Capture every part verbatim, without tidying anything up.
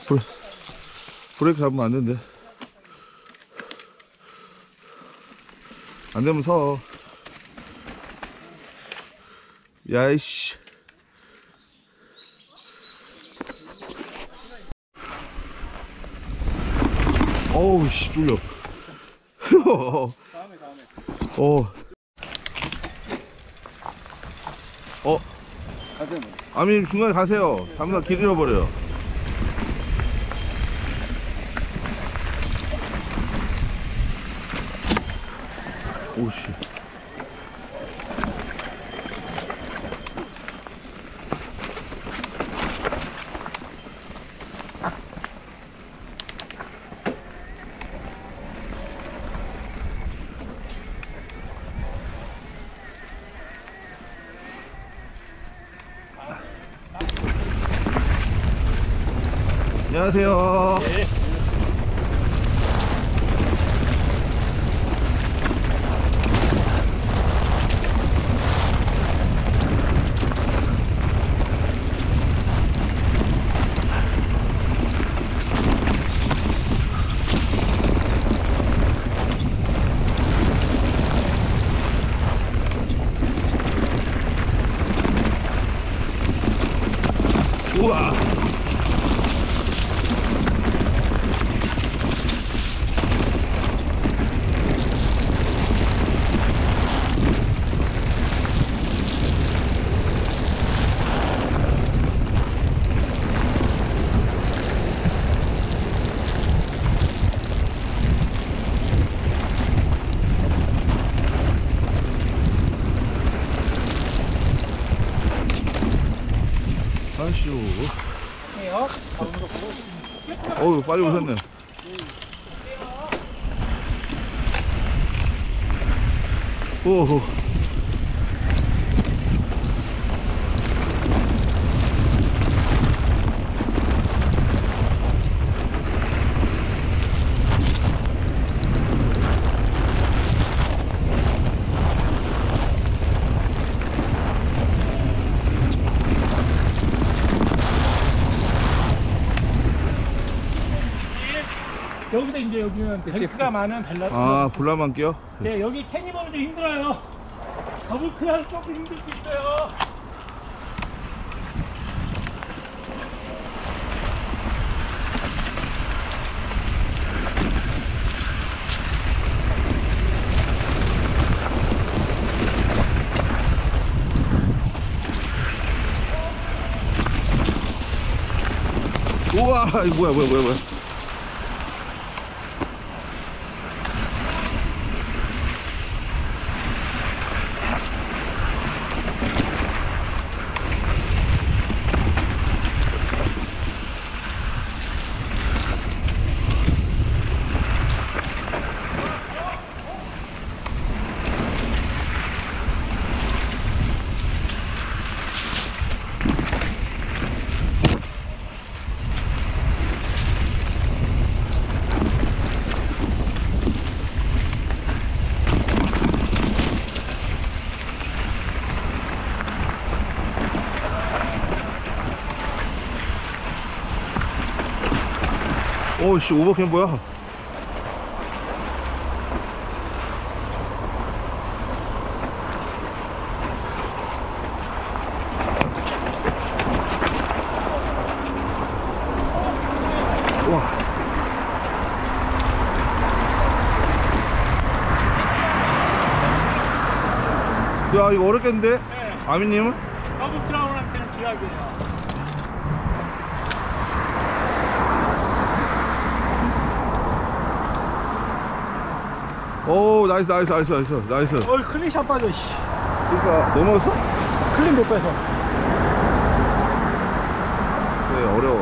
브레, 브레이크 잡으면 안 된대. 안 되면 서. 야이씨. 어우, 씨, 쫄려. 다음에 다음에. 어. 어. 가세요. 아미 중간에 가세요. 잠깐 길 잃어버려요. 오씨. 안녕하세요. 네. 우와. 아이씨. 해요. 어우, 빨리 오셨네. 오호. 여기서 이제 여기는 벨트가 많은 벨라트. 아, 불나만 끼요? 네, 여기 캐니버는 좀 힘들어요. 더블 클라스 조금 힘들 수 있어요. 우와, 이거 뭐야, 뭐야, 뭐야, 뭐야. 오씨, 오버캠 뭐야? 와. 야, 이거 어렵겠는데? 네. 아미님은? 더블 크라운한테는 쥐약이에요. 오, 나이스, 나이스, 나이스, 나이스, 나이스. 어이, 클린샷 빠져, 씨. 그러니까 넘어졌어? 클린 못 빼서. 네, 어려워.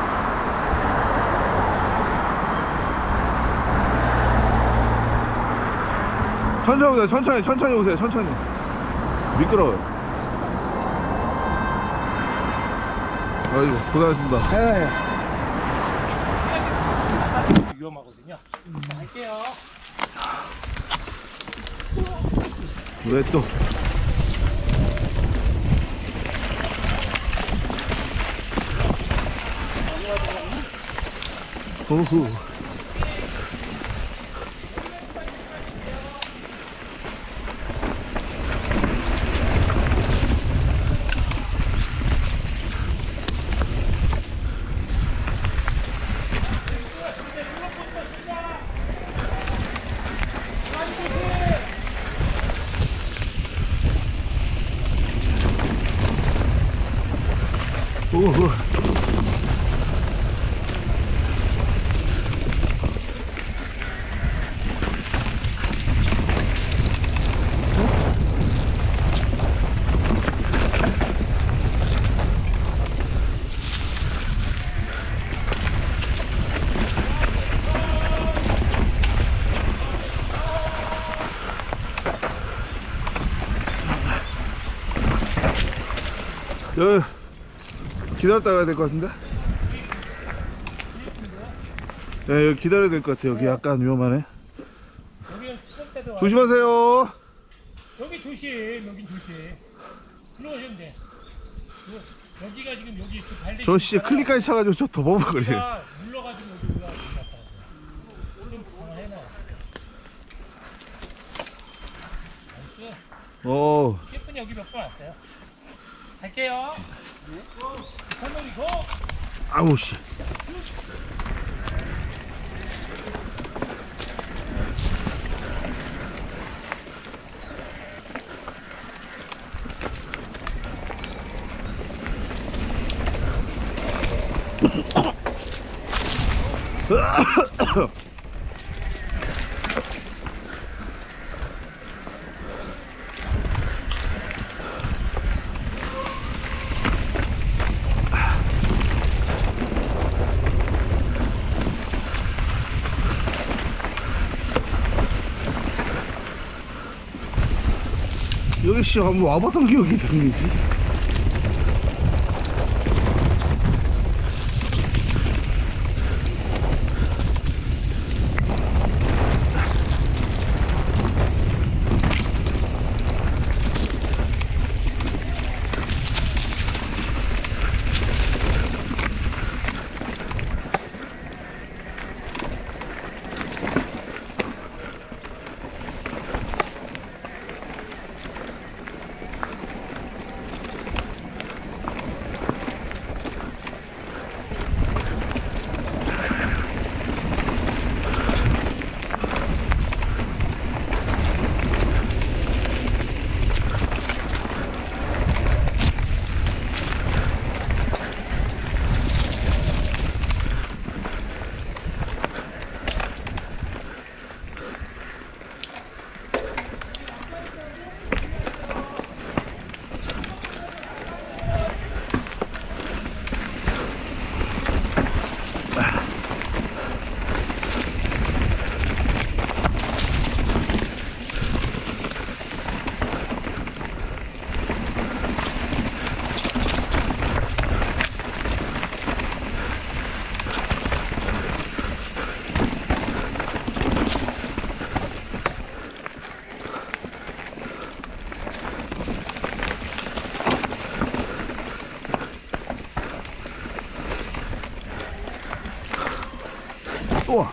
천천히 오세요, 천천히, 천천히 오세요, 천천히. 미끄러워요. 아이고, 고생하셨습니다. 네. 위험하거든요. 자, 할게요. 왜 또? 오후. 오후. 여기 기다렸다 가야 될 것 같은데? 네, 여기 기다려야 될 것 같아요. 여기 약간 위험하네. 여기는 찍을 때도 조심하세요. 여기 조심, 여기 조심. 들어오시면 돼. 여- 여기가 지금 여기 지금 발대. 저 씨 클릭까지 차가지고 저 더 버벅거리네. 물러가지고 여기 올라가는 것 같아. 좀 해놔. 나이스. 오. 예쁜 여기 몇 번 왔어요. 갈게요. 선물이 고. 아우 씨. 여기 씨 한번 와봤던 기억이 생기지. 우와.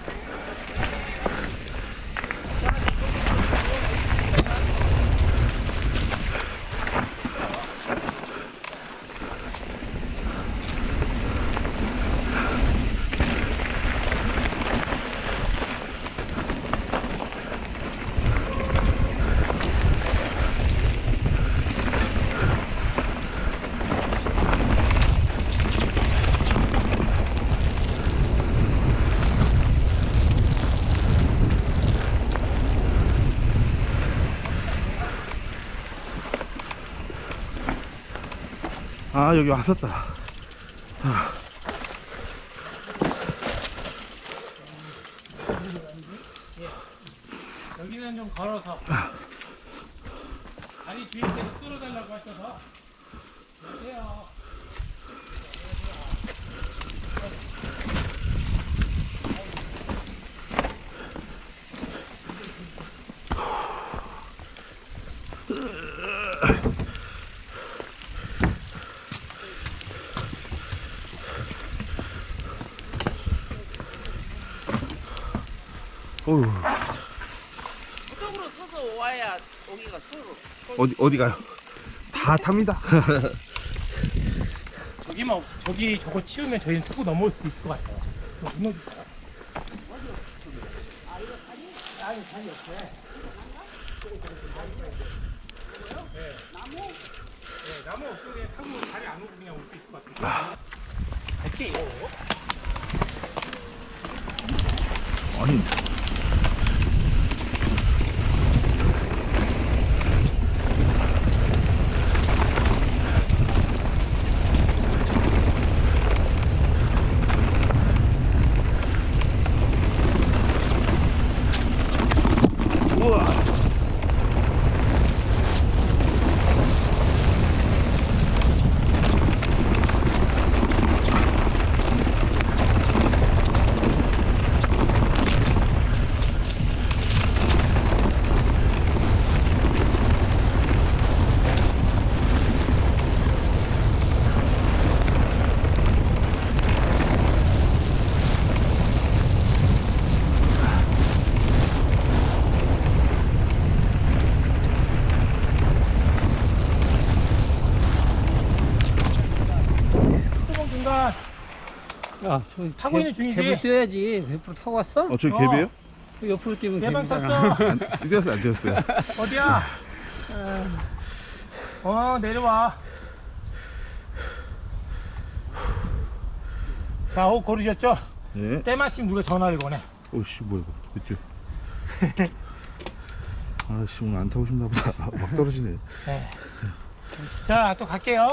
아 여기 왔었다. 아. 여기는 좀 걸어서 다리 뒤에 계속 끌어달라고 하셔서 안녕하세요. 어휴. 저쪽으로 서서 와야 여기가 서로. 어디 어디 가요? 다 탑니다. 저기만 없, 저기 저거 치우면 저희는 타고 넘어올 수 있을 것 같아요. 저 무너질 거야. 아니, 산이 없어요. 네. 나무? 네, 나무 없으면 타고 다리 안 오고 그냥 올 수 있을 것 같아요. 갈게요. 아니. 우와. 야, 저 타고 있는 중이지? 개불 뛰어야지. 옆으로 타고 왔어? 어, 저기 어. 갭이에요? 그 옆으로 뛰면 대박 개불이잖아. 떴어. 안, 뛰었어요, 안 뛰었어요? 어디야? 어, 내려와. 자, 호흡 고르셨죠? 예. 때마침 누가 전화를 거네. 오씨, 뭐야, 이거. 왜 뛰어? 아씨, 오늘 안 타고 싶나 보다. 막 떨어지네. 네. 자, 또 갈게요.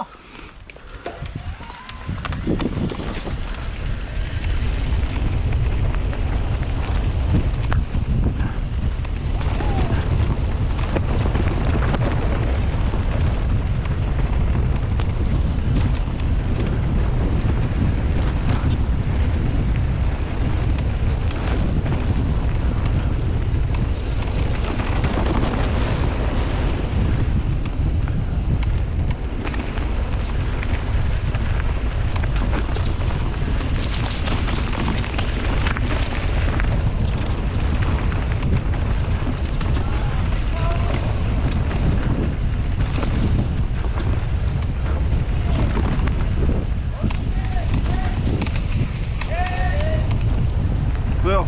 왜요?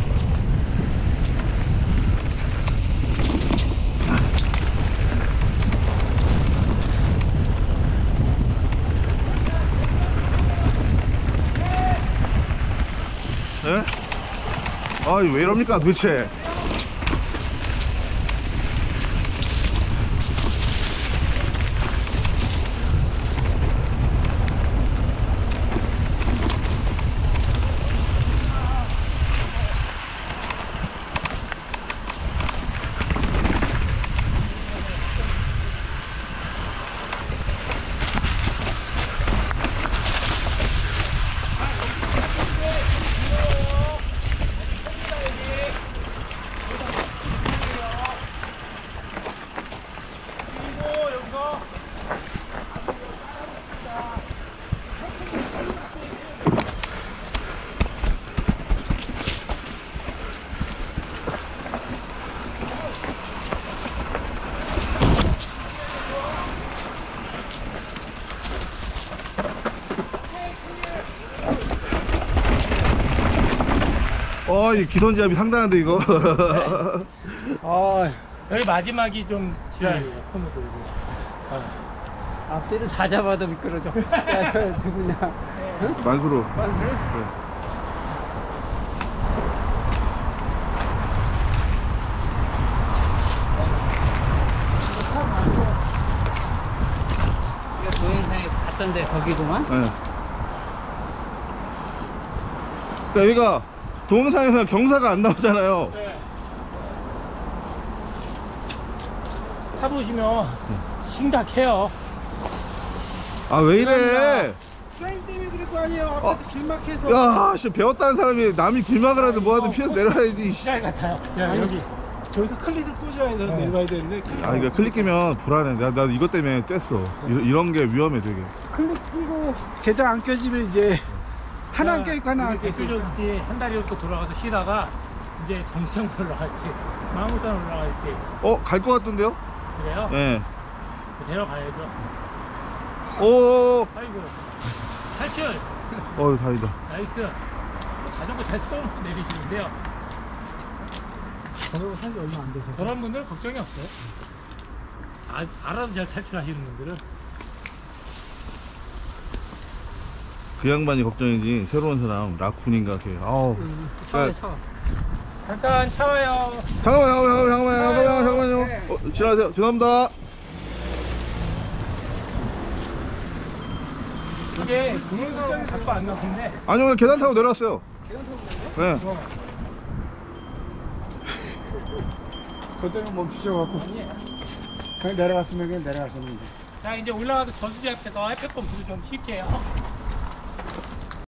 네? 아, 왜 이럽니까 도대체? 어, 이 기선제압이 상당한데 이거. 아, 여기 마지막이 좀 지랄이에요. 폰을 돌고. 아. 앞뒤를 다 잡아도 미끄러져. 야, 저 누구냐? 만수로. 만수를? 네. 이거 동영상에 봤던데 거기구만? 네. 그러니까 여기가 동영상에서 경사가 안 나오잖아요. 네. 타보시면 심각해요. 아, 왜 이래? 쌤 때문에 그럴 거 아니에요. 앞에서 어. 길 막혀서. 야, 씨, 배웠다는 사람이 남이 길막을 하든 뭐하든 피해서 내려야지. 씨. 지랄 같아요. 지랄, 아니, 여기. 저기서 클릿을 꽂아야 돼. 내려가야 되는데. 클릿. 아, 이거 클릭 끼면 불안해. 나, 나 이것 때문에 뗐어. 이런, 이런 게 위험해, 되게. 클릿 끼고 제대로 안 껴지면 이제 하나 안 껴있고 하나 안 이렇게 껴있고. 삐져지 한 다리로 또 돌아가서 쉬다가 이제 정상으로 올라갈지 마음부터 올라갈지. 어, 갈 것 같던데요? 그래요? 네. 데려가야죠. 오, 아이고 탈출. 어, 다행이다. 나이스. 뭐 자전거 잘 쓰던 내리시는데요. 저도 산지 얼마 안 돼서. 저런 분들은 걱정이 없어요. 아, 알아서 잘 탈출하시는 분들은. 그 양반이 걱정이지. 새로운 사람, 라쿤인가, 걔. 아우. 차에 차. 잠깐 차와요. 잠깐만요, 잠깐만요, 잠깐만요, 잠깐만요, 잠깐만요. 어, 지나가세요. 죄송합니다. 이게 동영상으로 갖고 안 나오는데. 아니요, 그냥 계단 타고 내려왔어요. 네. 어, 그때는 멈추셔갖고 아니. 그냥 내려갔으면 그냥 내려갔었는데. 자 이제 올라가서 저수지 앞에서 에펠탑 불을 좀 쉴게요.